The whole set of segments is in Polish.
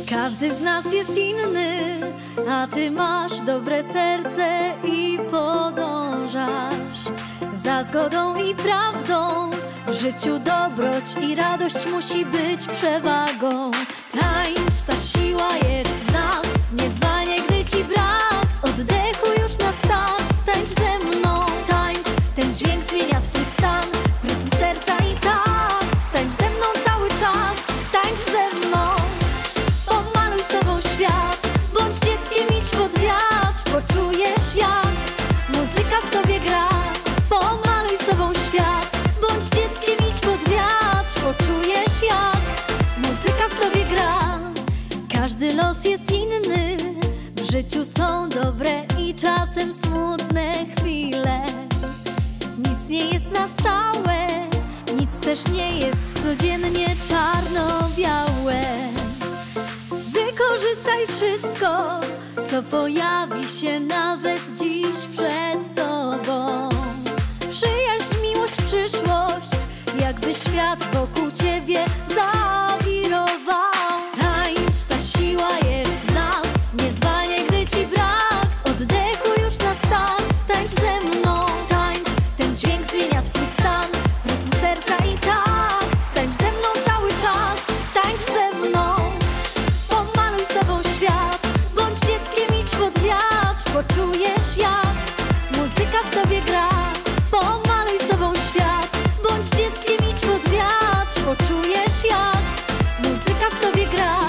Każdy z nas jest inny, a ty masz dobre serce i podążasz za zgodą i prawdą. W życiu dobroć i radość musi być przewagą. Tańcz, ta siła jest w nas, niezwanie, gdy ci brak oddechu już na start. Tańcz ze mną, tańcz, ten dźwięk zmienia twój stan w rytm serca i takt. Tańcz ze mną cały czas, tańcz ze mną. Pomaluj sobą świat, bądź dzieckiem, idź pod wiatr. Poczujesz jak muzyka w tobie gra. Pomaluj sobą świat, bądź dzieckiem, idź pod wiatr. Poczujesz jak muzyka w tobie gra. Każdy los jest inny, w życiu są dobre i czasem smutne chwile. Nic nie jest na stałe, nic też nie jest codziennie czarno-białe. Wykorzystaj wszystko, co pojawi się nawet dziś przed tobą. Przyjaźń, miłość, przyszłość, jakby świat wokół ciebie zawirował. Tańcz, ta siła jest w nas, niezwanie, gdy ci brak oddechu już na start. Tańcz ze mną, tańcz, ten dźwięk zmienia twój stan w rytm serca i takt. Tańcz ze mną cały czas, tańcz ze mną. Pomaluj sobą świat, bądź dzieckiem, idź pod wiatr. Poczujesz jak muzyka w tobie gra. Pomaluj sobą świat, bądź dzieckiem, idź pod wiatr. Poczujesz jak muzyka w tobie gra.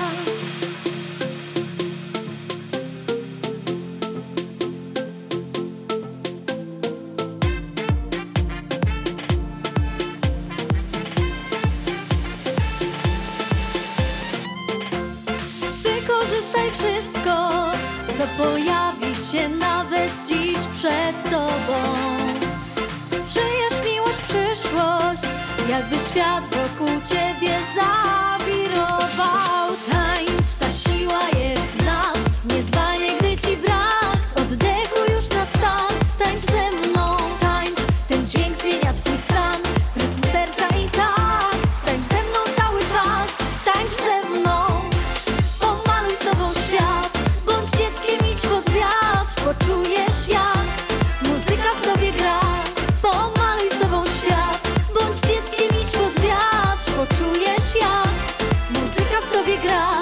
Wykorzystaj wszystko, co pojawi się nawet dziś przed tobą. Przyjaźń, miłość, przyszłość, jakby świat wokół ciebie zawirował. Tańcz, ta siła jest w nas, niezwanie, gdy ci brak oddechu już na start. Tańcz ze mną, tańcz, ten dźwięk zmienia twój stan w rytm serca i takt. Tańcz ze mną cały czas, tańcz ze mną. Pomaluj sobą świat, bądź dzieckiem, idź pod wiatr. Poczujesz jak muzyka w tobie gra. Pomaluj sobą świat, bądź dzieckiem, idź pod wiatr. Poczujesz jak muzyka w tobie gra.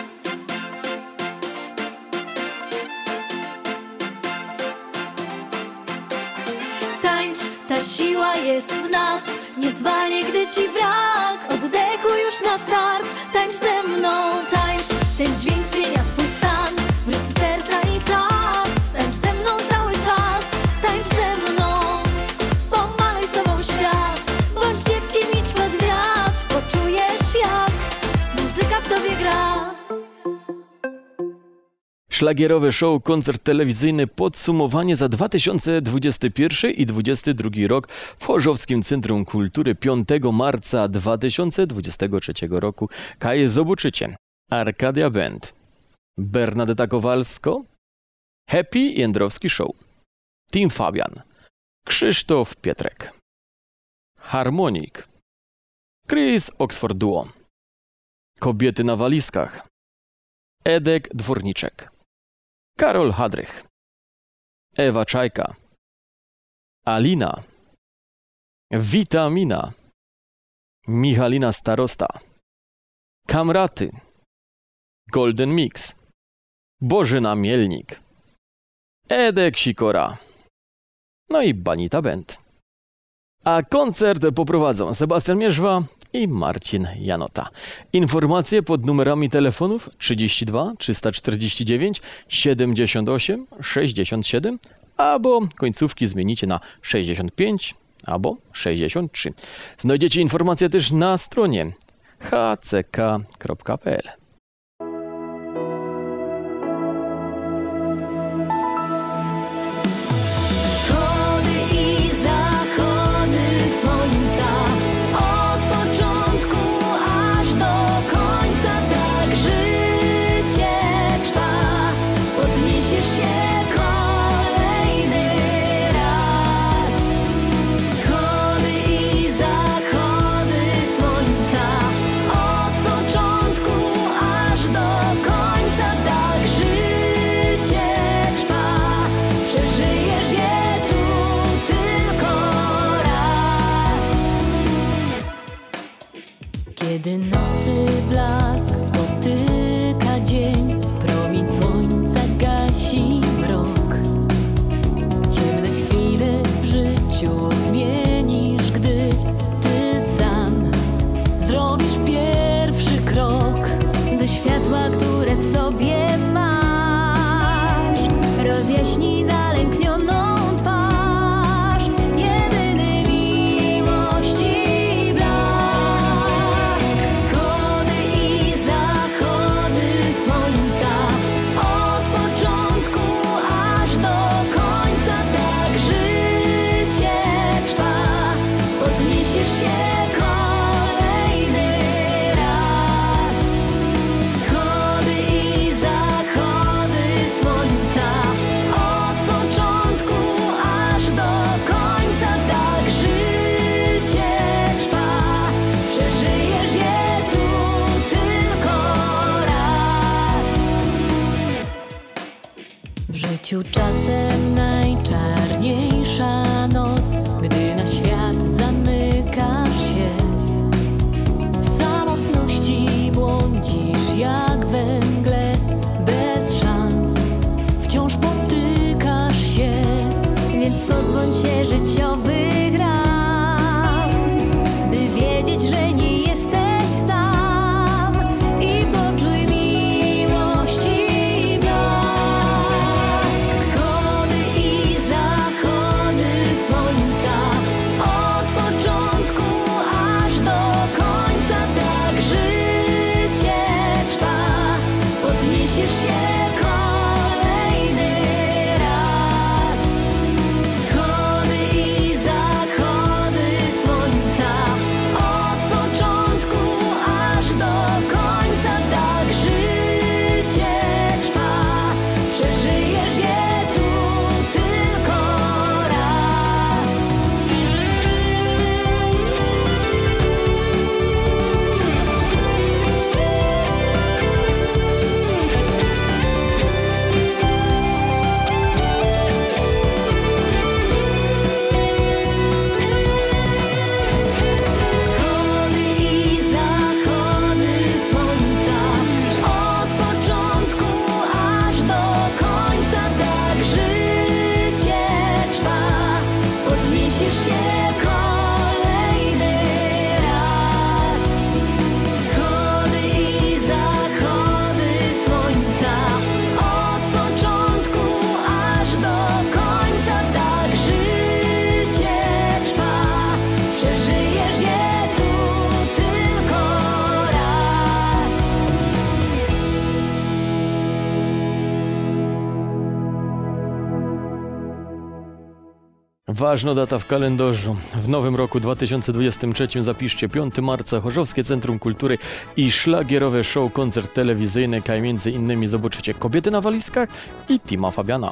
Tańcz, ta siła jest w nas, niezwanie, gdy ci brak oddechu już na start. Tańcz ze mną, tańcz, ten dźwięk zmienia twój stan w rytm serca i takt. Tańcz ze mną cały czas, tańcz ze mną. Pomaluj sobą świat, bądź dzieckiem, idź pod wiatr. Poczujesz jak muzyka w tobie gra. Szlagierowe show, koncert telewizyjny, podsumowanie za 2021 i 2022 rok w Chorzowskim Centrum Kultury 5 marca 2023 roku. Kaję zobaczycie. Arkadia Band, Bernadetta Kowalsko, Happy Jędrowski Show, Team Fabian, Krzysztof Pietrek, Harmonik, Chris Oxford Duo, Kobiety na walizkach, Edek Dworniczek, Karol Hadrych, Ewa Czajka, Alina, Witamina, Michalina Starosta, Kamraty, Golden Mix, Bożyna Mielnik, Edek Sikora, no i Banita Band. A koncert poprowadzą Sebastian Mierzwa i Marcin Janota. Informacje pod numerami telefonów 32 349 78 67 albo końcówki zmienicie na 65 albo 63. Znajdziecie informacje też na stronie hck.pl. Wschody i zachody słońca, od początku sobie masz. Rozjaśnij zalęknioną twarz, jedyny miłości blask. Wschody i zachody słońca, od początku aż do końca. Tak życie trwa, podniesiesz się kolejny raz. Wschody i zachody słońca, od początku aż do końca. Tak życie trwa, przeżyjesz je tu tylko raz. W życiu czasem najczarniejsza noc, gdy na świat zamykasz się. W samotności błądzisz jak we mgle, bez szans wciąż potykasz się. Więc pozbądź się życiowych ram, by wiedzieć, że nie jesteś sam. I poczuj miłości blask. Wschody i zachody słońca, od początku aż do końca. Tak życie trwa, podniesiesz się kolejny raz. Wschody i zachody słońca, od początku aż do końca. Tak życie trwa, przeżyjesz je tu tylko raz. Wschody i zachody słońca, od początku aż do końca. Tak życie trwa, podniesiesz się kolejny raz. Wschody i zachody słońca, od początku aż do końca. Tak życie trwa, przeżyjesz je tu tylko raz. Ważna data w kalendarzu. W nowym roku 2023 zapiszcie 5 marca Chorzowskie Centrum Kultury i szlagierowe show, koncert telewizyjny, kaj między innymi zobaczycie Kobiety na walizkach i Tima Fabiana.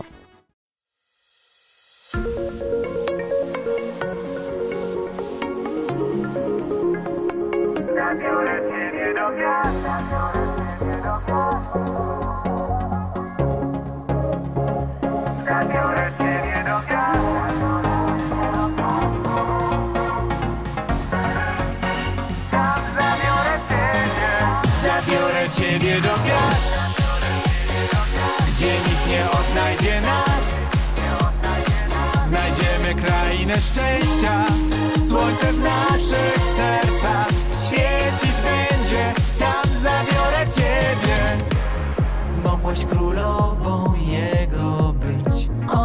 Zabiorę ciebie do gwiazd. Zabiorę ciebie do gwiazd. Tam zabiorę ciebie. Zabiorę ciebie do gwiazd, gdzie nikt nie odnajdzie nas. Znajdziemy krainę szczęścia, słońce w naszych sercach świecić będzie. Tam zabiorę ciebie. Mogłaś królową jego być.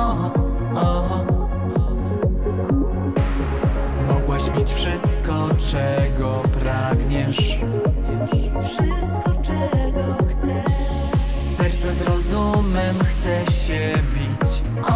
Mogłaś mieć wszystko, czego pragniesz. Wszystko, czego chcesz. Serce z rozumem chce się bić.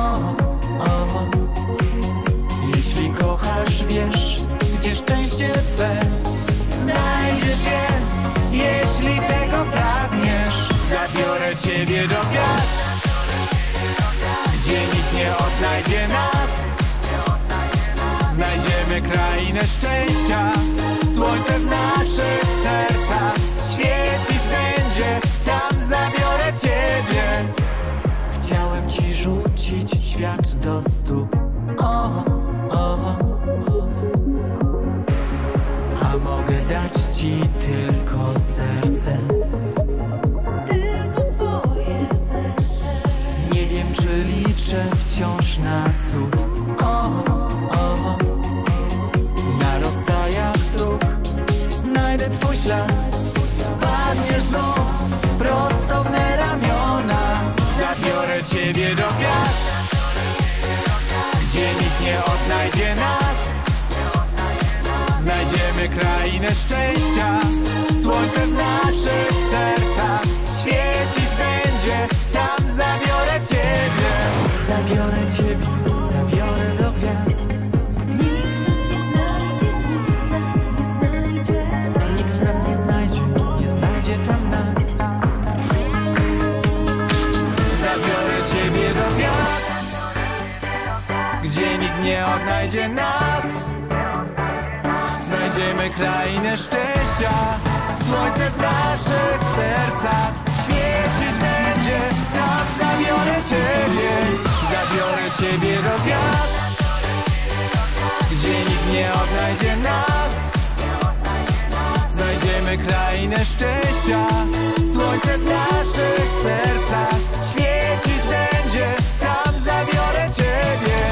Jeśli kochasz, wiesz, gdzie szczęście twe. Znajdziesz je, jeśli tego pragniesz. Zabiorę ciebie do gwiazd, gdzie nikt nie odnajdzie nas. Znajdziemy krainę szczęścia, słońce w naszych sercach świecić będzie. Tam zabiorę ciebie. Chciałem ci rzucić świat do stóp. A mogę dać ci tylko serce. Tylko swoje serce. Nie wiem, czy liczę wciąż na cud. Na rozstajach dróg znajdę twój ślad. Padniesz znów prosto w me ramiona. odnajdzie nas. Znajdziemy krainę szczęścia, słońce w naszych sercach świecić będzie. Tam zabiorę Ciebie do gwiazd, gdzie nikt nie odnajdzie nas. Znajdziemy krainę szczęścia, słońce w naszych sercach świecić będzie. Tam zabiorę Ciebie.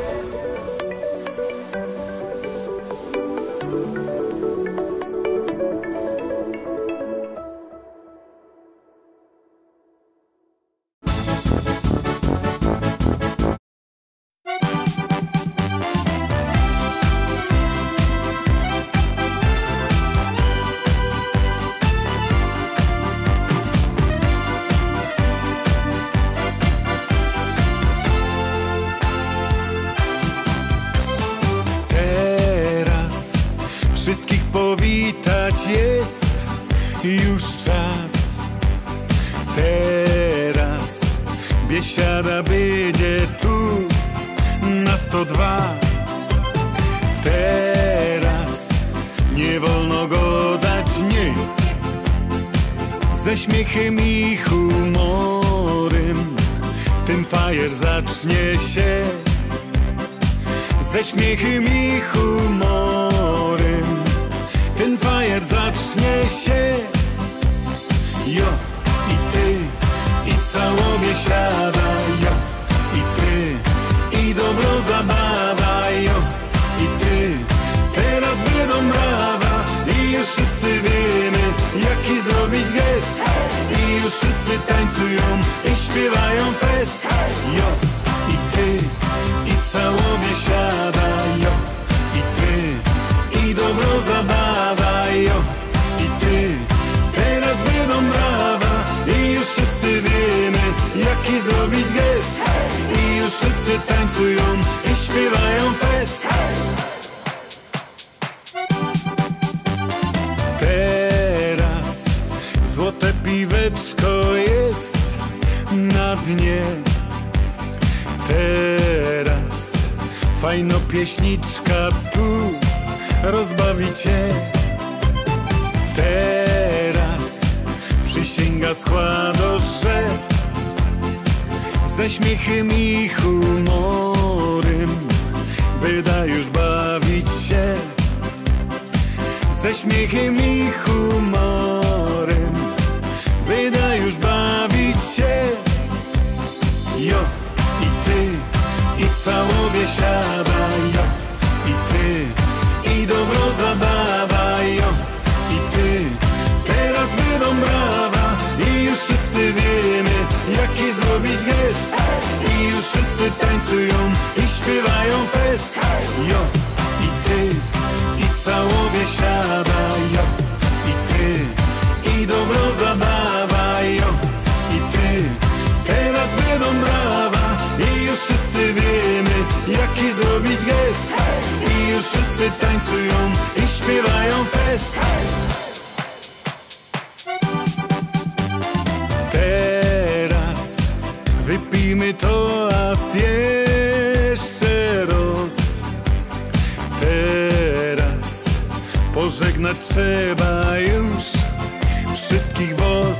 Wszystkich powitać jest już czas. Teraz biesiada będzie tu na 102. Teraz nie wolno go dać nie. Ze śmiechem i humorem ten fajer zacznie się. Ze śmiechem i humorem ten fajer zacznie się. Jo, i ty, i całą biesiada, jo, i ty, i dobro zabawa, jo, i ty. Teraz będą brawa i już wszyscy wiemy, jaki zrobić gest. I już wszyscy tańcują i śpiewają fest. Jo, i ty, i całą biesiada, jo, i ty, i dobro zabawa, jo, i ty. Teraz będą brawa i już wszyscy wiemy, jaki zrobić gest. I już wszyscy tańcują i śpiewają fest. Teraz złote piweczko jest na dnie. Teraz fajno pieśniczka tu rozbawi cię. Teraz przysięga składa, że ze śmiechem i humorem wyda już bawić się. Ze śmiechem i humorem wyda już bawić się. Jo, i ty, i całą biesiada, jo, i ty, i dobro zabawa, jo, i ty. Teraz będą brawa i już wszyscy wiemy, jaki zrobić gest. I już wszyscy tańcują i śpiewają fest. Jo, i ty, i całą biesiada, jo, i ty, i dobro zabawa, jo, i ty. Teraz będą brawa i już wszyscy wiemy, jaki zrobić gest. I już wszyscy tańcują i śpiewają fest. Teraz wypijmy toast jeszcze raz. Teraz pożegnać trzeba już wszystkich was.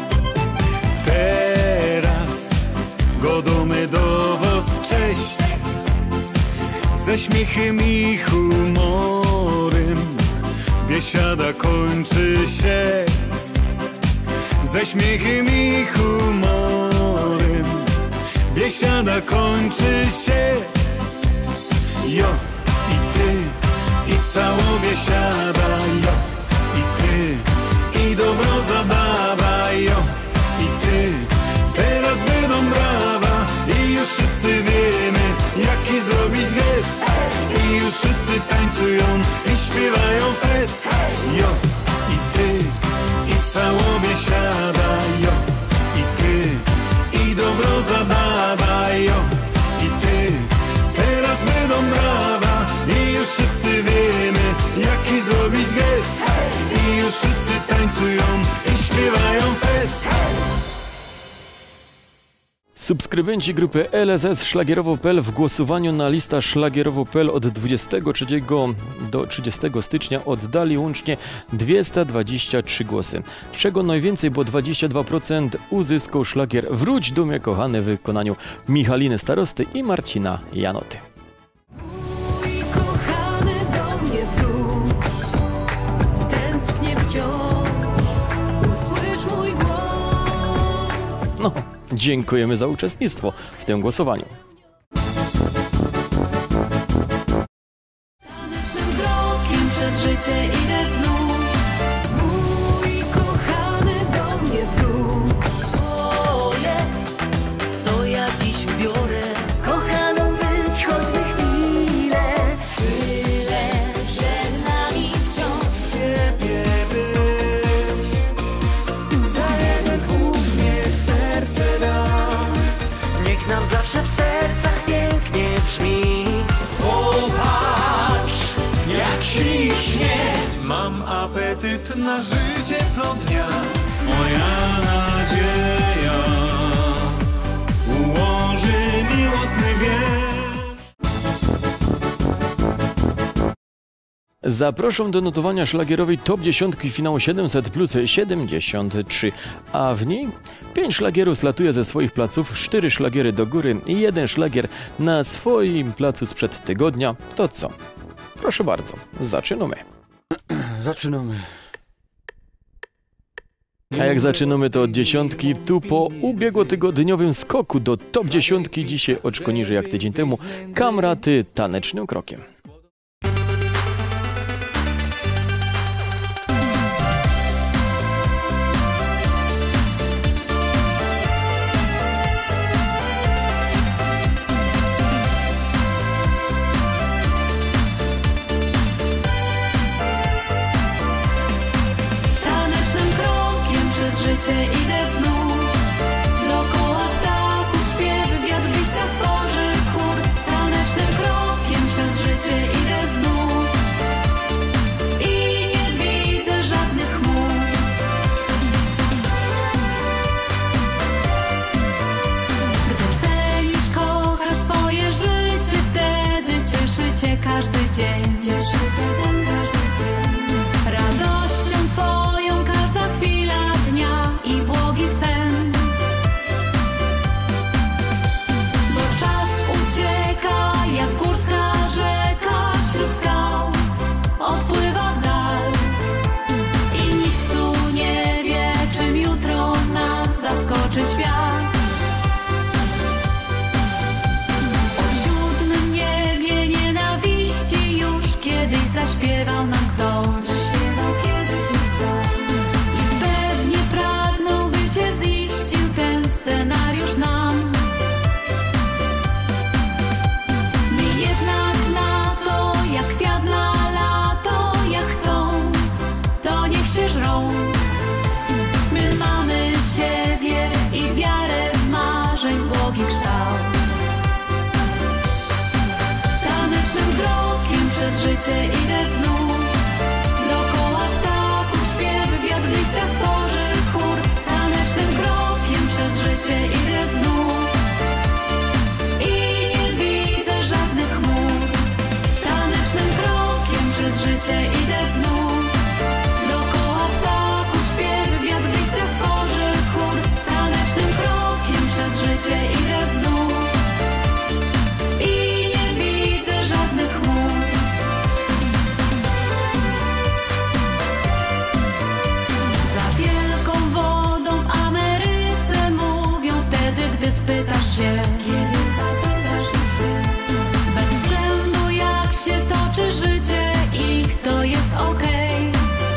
Teraz godomy do was cześć. Ze śmiechem i humorem biesiada kończy się. Ze śmiechem i humorem biesiada kończy się. Jo, i ty, i całą biesiada, jo, i ty, i dobro zabawa, jo, i ty. Teraz będą brawa i już wszyscy wiemy, jaki zrobić gest. I już wszyscy tańcują i śpiewają fest. Jo, i ty, i całą biesiada, jo, i ty, i dobro zabawa, jo, i ty. Teraz będą brawa i już wszyscy wiemy, jaki zrobić gest. I już wszyscy tańcują i śpiewają fest. Subskrybenci grupy LSS Szlagierowo.pl w głosowaniu na lista Szlagierowo.pl od 23 do 30 stycznia oddali łącznie 223 głosy, z czego najwięcej, bo 22% uzyskał szlagier Wróć do mnie kochany w wykonaniu Michaliny Starosty i Marcina Janoty. Mój kochany, do mnie wróć, tęsknię wciąż, usłysz mój głos. No, dziękujemy za uczestnictwo w tym głosowaniu. Tanecznym krokiem przez życie idę znów. Mój kochany, do mnie wróć. Oje, co ja dziś ubiorę? Kochaną być choćby chwilę. Tyle przed nami wciąż. Ciebie być, za jeden uśmiech serce dam. Niech nam zawsze w sercach pięknie brzmi. Popatrz, jak ślicznie. Mam apetyt na życie co dnia. Moja nadzieja ułoży miłosny wiersz. Zaproszą do notowania szlagierowej top 10 finału 700 plus 73, a w niej 5 szlagierów slatuje ze swoich placów, 4 szlagiery do góry i 1 szlagier na swoim placu sprzed tygodnia. To co? Proszę bardzo, zaczynamy. Zaczynamy. A jak zaczynamy to od 10, tu po ubiegłotygodniowym skoku do top 10 dzisiaj oczko niżej jak tydzień temu Kamraty tanecznym krokiem. Tanecznym krokiem przez życie idę znów. Dookoła ptaków śpiew, wiatr w liściach tworzy chór. Tanecznym krokiem przez życie idę znów. I nie widzę żadnych chmur. Gdy cenisz, kochasz swoje życie, wtedy cieszy cię każdy dzień. Cieszy cię ten każdy dzień. Radością twoją każda chwila dnia i błogi sen. Bo czas ucieka jak górska rzeka wśród skał, odpływa w dal. I nikt tu nie wie, czym jutro nas zaskoczy świat. O 7 niebie nienawiści już kiedyś zaśpiewał nam ktoś. I pewnie pragnął, by się ziścił ten scenariusz nam. My jednak na to, jak kwiat na lato, jak chcą, to niech się żrą. My mamy siebie i wiarę w marzeń błogi kształt. Tanecznym krokiem przez życie idę znów. Dookoła ptaków śpiew, wiatr w liściach tworzy chór. Tanecznym krokiem przez życie idę znów. I nie widzę żadnych chmur. Tanecznym krokiem przez życie idę znów. Dookoła ptaków śpiew, wiatr w liściach tworzy chór. Tanecznym krokiem przez życie idę znów. I nie widzę żadnych chmur. Za wielką wodą w Ameryce mówią wtedy, gdy spytasz się, kiedy zapytasz się. Bez względu jak się toczy życie ich, to jest okej.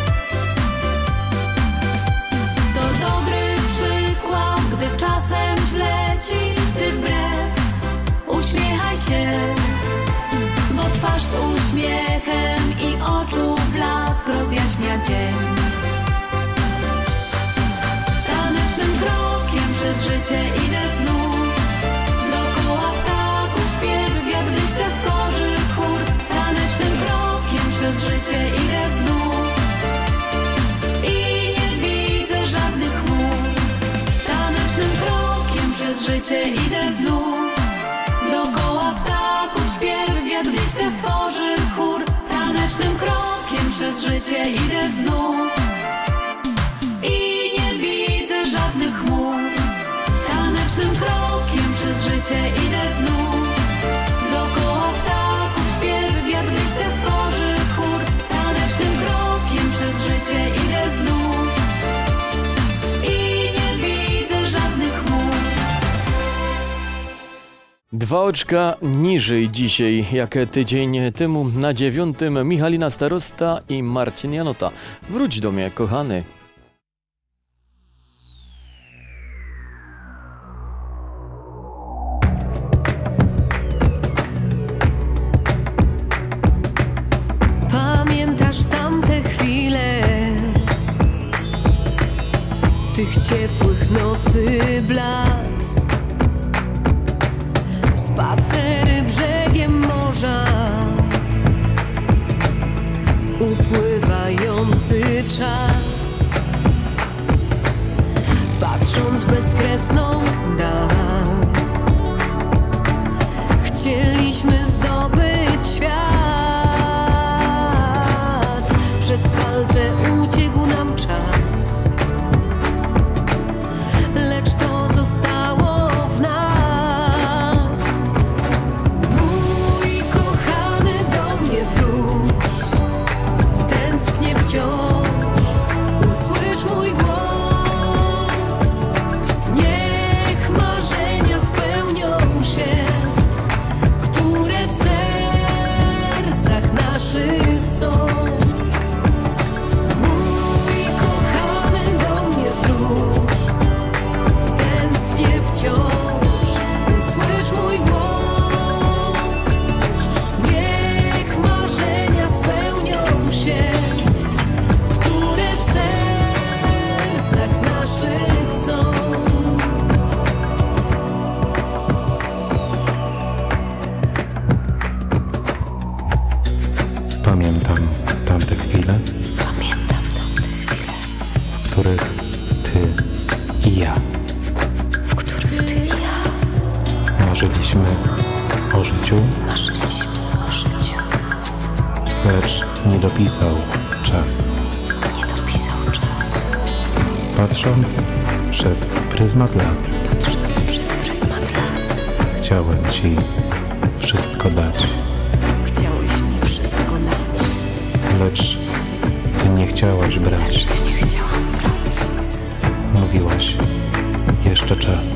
To dobry przykład, gdy czasem źle ci, ty wbrew uśmiechaj się. Bo twarz z uśmiechem i oczu blask rozjaśnia dzień. Tanecznym krokiem przez życie idę znów. Dookoła ptaków śpiew, wiatr w liściach tworzy chór. Tanecznym krokiem przez życie idę znów. I nie widzę żadnych chmur. Tanecznym krokiem przez przez życie idę znów. Dookoła ptaków śpiew, wiatr w liściach tworzy chór. Tanecznym krokiem przez życie idę znów. I nie widzę żadnych chmur. Tanecznym krokiem przez życie idę znów. Dookoła ptaków śpiew, wiatr w liściach tworzy chór. Tanecznym krokiem przez życie idę znów. I nie widzę żadnych chmur. 2 oczka niżej dzisiaj, jak tydzień temu na 9. Michalina Starosta i Marcin Janota. Wróć do mnie, kochany. Pamiętasz tamte chwile, tych ciepłych nocy blask, spacery brzegiem morza, upływający czas, patrząc w bezkresną dal, chcieliśmy zdobyć świat. Przez palce uciekł nam czas, lecz to zostało w nas. Mój kochany, do mnie wróć, tęsknię wciąż, usłysz mój głos. Niech marzenia spełnią się, które w sercach naszych są. Pamiętam tamte chwile, w których ty i ja, marzyliśmy o życiu, lecz nie dopisał czas. Patrząc przez pryzmat lat, chciałem ci wszystko dać. Lecz ty nie chciałaś brać. Mówiłaś, jeszcze czas.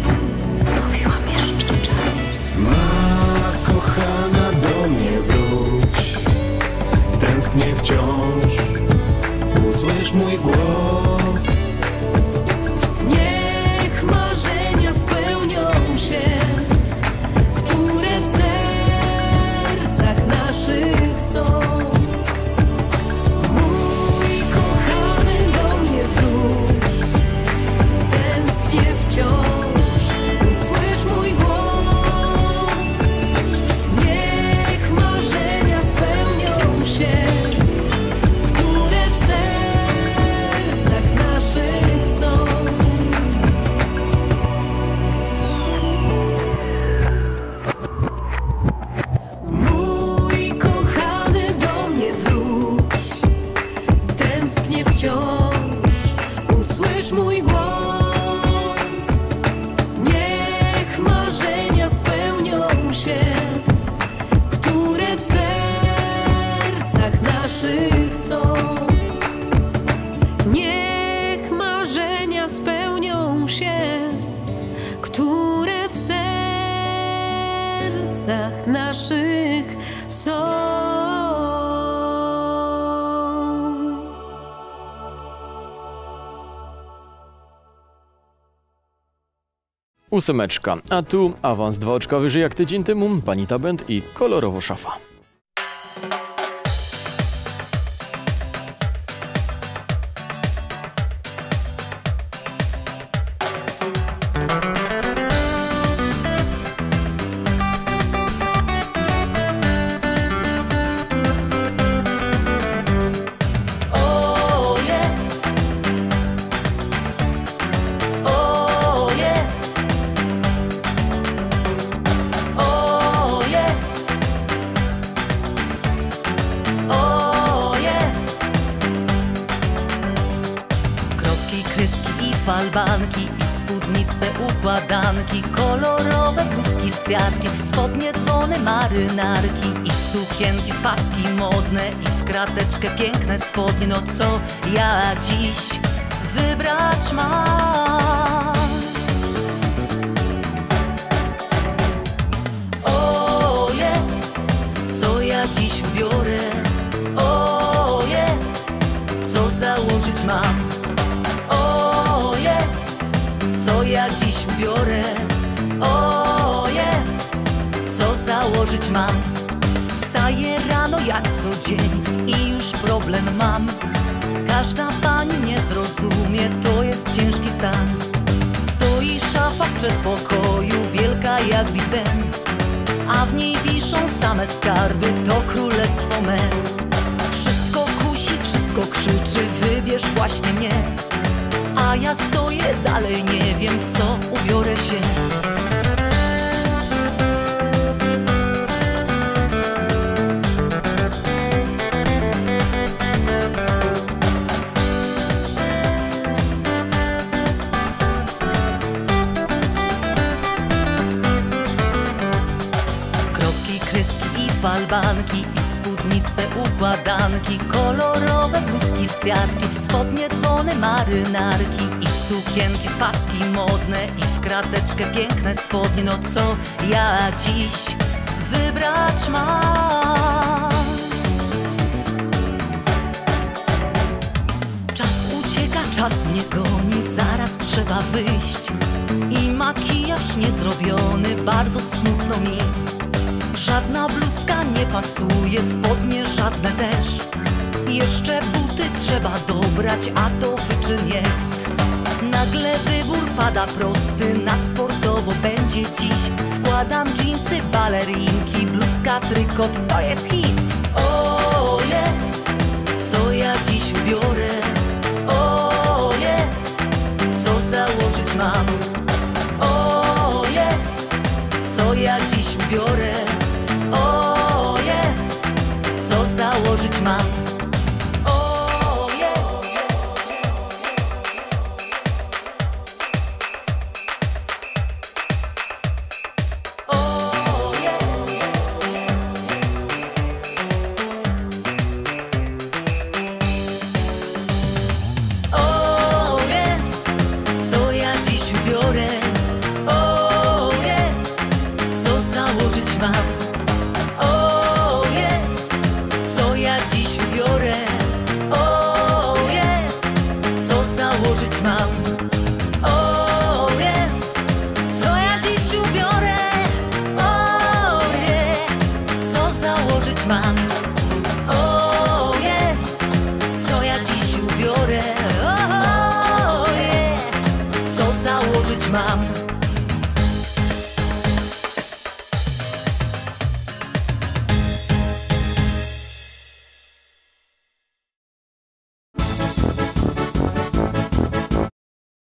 Ma kochana, do mnie wróć, tęsknię wciąż, usłysz mój głos. Niech marzenia spełnią się, które w sercach naszych są. Niech marzenia spełnią się, które w sercach naszych są. 8, a tu awans 2 oczka wyżej jak tydzień temu, Panita Band i Kolorowo Szafa. falbanki i spódnice układanki, kolorowe bluzki w kwiatki, spodnie, dzwony, marynarki i sukienki w paski modne i w krateczkę piękne spodnie. No co ja dziś wybrać mam? Oje, co ja dziś ubiorę? Oje, co założyć mam? Oje, co ja dziś ubiorę? Oje, co założyć mam? Wstaję rano jak co dzień i już problem mam. Każda pani nie zrozumie, to jest ciężki stan. Stoi szafa w przedpokoju, wielka jak Big Ben, a w niej wiszą same skarby, to królestwo me. Wszystko kusi, wszystko krzyczy, wybierz właśnie mnie. A ja stoję dalej, nie wiem w co ubiorę się. Kropki, kreski i falbanki i spódnice układanki, kolorowe bluzki w kwiatki, spodnie, dzwony, marynarki i sukienki w paski modne i w krateczkę piękne spodnie. No co ja dziś wybrać mam? Czas ucieka, czas mnie goni, zaraz trzeba wyjść. I makijaż niezrobiony, bardzo smutno mi. Żadna bluzka nie pasuje, spodnie żadne też. Jeszcze buty trzeba dobrać, a to wyczyn jest. Nagle wybór pada prosty, na sportowo będzie dziś. Wkładam dżinsy, balerinki, bluzka, trykot, to jest hit. Oje, co ja dziś ubiorę? Oje, co założyć mam? Oje, co ja dziś ubiorę? Oje, co założyć mam? Oje. Oje. Oje, co ja dziś ubiorę? Oje, co założyć mam? Oje, co ja dziś ubiorę? Oje, co założyć mam? Oje, co ja dziś ubiorę? Oje, co założyć mam? Oje, co ja dziś ubiorę? Oje, co założyć mam?